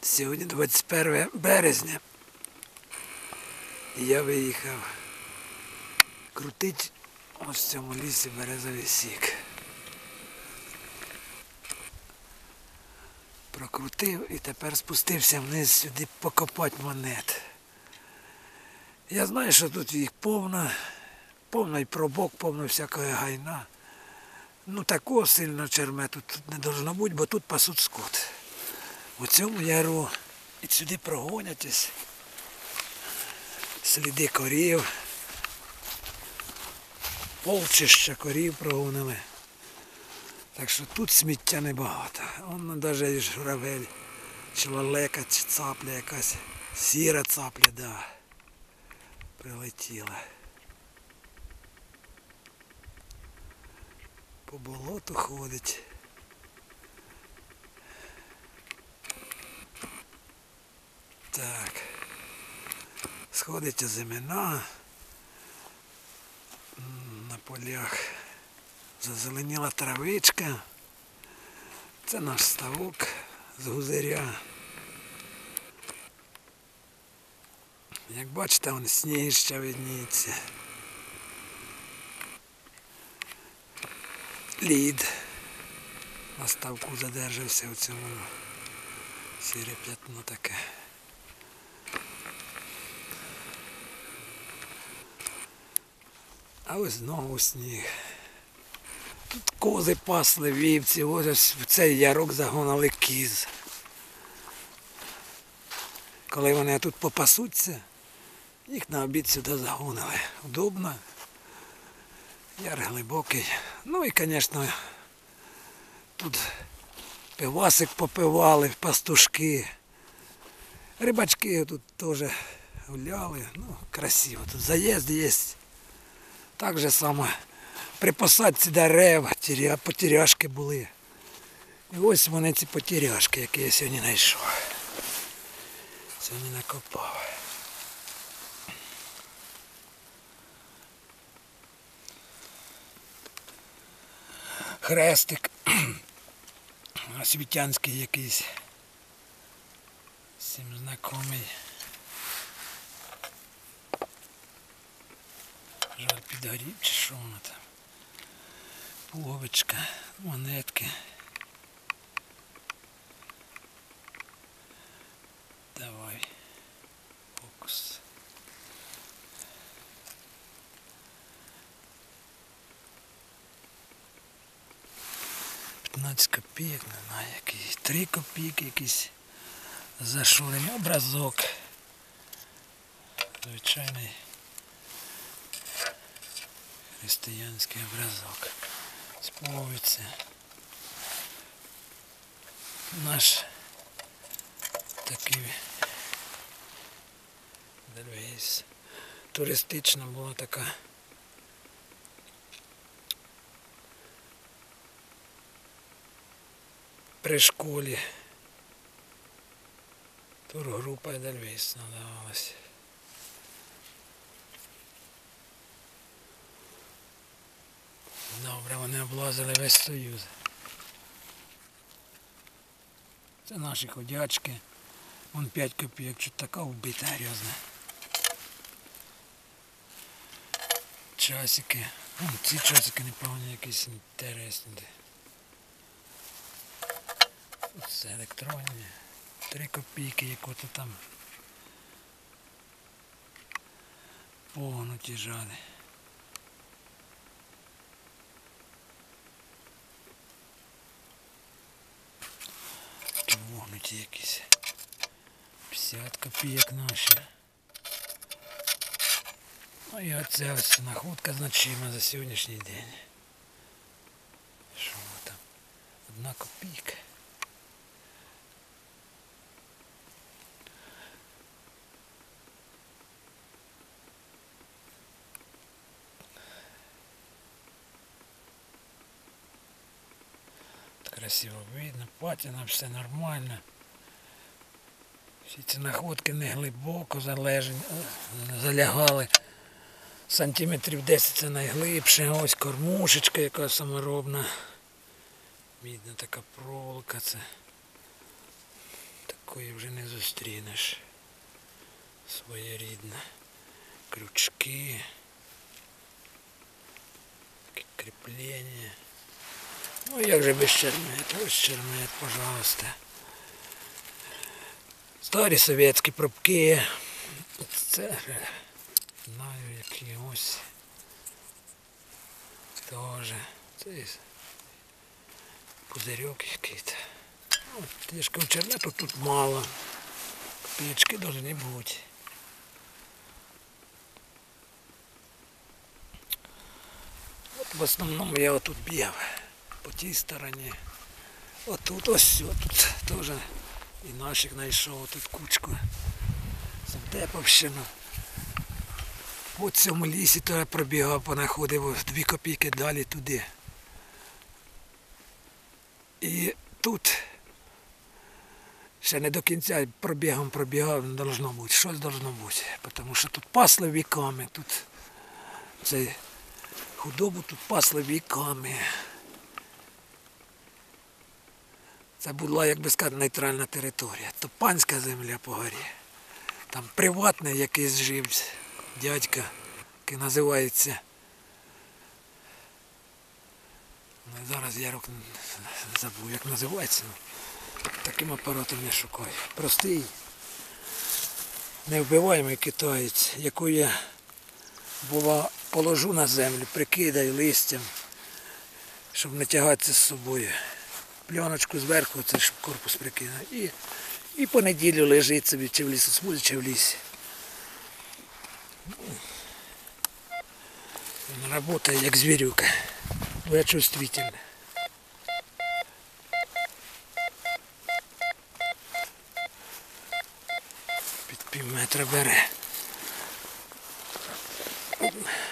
Сьогодні 21 березня. І я виїхав крутити ось в цьому лісі березовий сік. Прокрутив і тепер спустився вниз сюди покопати монет. Я знаю, що тут їх повно і пробок, повно всякого гайна. Ну такого сильного чермету тут не должно бути, бо тут пасуть скот. У цьому яру і сюди прогонятись. Сліди корів. Полчища корів прогонили. Так що тут сміття небагато. Вон навіть журавель, чи лелека, чи цапля якась. Сіра цапля, да. Прилетіла. По болоту ходить. Так. Сходить озимина. На полях зазеленіла травичка. Це наш ставок з гузиря. Як бачите, вон сніг ще видніється. Лід на ставку задержався у цьому. Сіре п'ятно таке. А ось знову сніг. Тут кози пасли, вівці, ось в цей ярок загонали кіз. Коли вони тут попасуться, їх на обід сюди загонили. Удобно. Яр глибокий. Ну і, звісно, тут пивасик попивали, пастушки. Рибачки тут теж гуляли. Ну, красиво. Тут заїзд є. Так же само при посадці дерев потеряшки були. І ось вони ці потеряшки, які я сьогодні знайшов. Сьогодні накопав. Хрестик освітянський якийсь. Всім знайомий. Жаль, підгорів чи що воно там. Пуговичка, монетки. Давай. Фокус. «15 копійок, не знаю, якісь 3 копійки якісь зашурений образок. Звичайний християнський образок. Сповідці. Наш такий дельвейс. Туристична була така. При школі. Тургрупа Едельвейс надавалась. Добре, вони облазили весь Союз. Це наші ходячки. Вон 5 копійок, чуть така вбита грязна. Часики. Вон ці часики непогані, якісь інтересні. Це електронні. 3 копійки, яко-то там погнуті жади. Погнуті якісь. 50 копійок наші. Ну і оця ось находка значима за сьогоднішній день. Що там? 1 копійка. Красиво видно, патина, все нормально. Всі ці находки не глибоко залягали. Сантиметрів 10 це найглибше. Ось кормушечка яка саморобна. Видно така проволока це. такої вже не зустрінеш. Своєрідне. Крючки. Кріплення. Ну як же без чермет? Ось чермет, пожалуйста. Старі совєтські пробки. Це знаю які ось. Тоже. Це пузирьок якийсь. Ну, я ж кажу, чернету тут мало. Копеечки повинні бути. От в основному я отут бігав. По тій стороні. Отут, ось, отут теж і наших знайшов, тут кучку. Сантеповщину. По цьому лісі то я пробігав, понаходив 2 копійки далі туди. І тут ще не до кінця пробігав, не должно бути, щось должно бути. Тому що тут пасли віками, тут цей худобу тут пасли віками. Це була, як би сказати, нейтральна територія. То панська земля по горі. Там приватний якийсь жив дядька, який називається. Зараз я забув, як називається. Таким апаратом не шукаю. Простий, невбиваємий китаєць, яку я положу на землю, прикидаю листям, щоб не тягатися з собою. Пленочку зверху, це щоб корпус прикинув. І по неділю лежить собі, чи в лісосмузі, чи в лісі. Він працює як звірюка, бо я чувствительний. Під пів метра бере.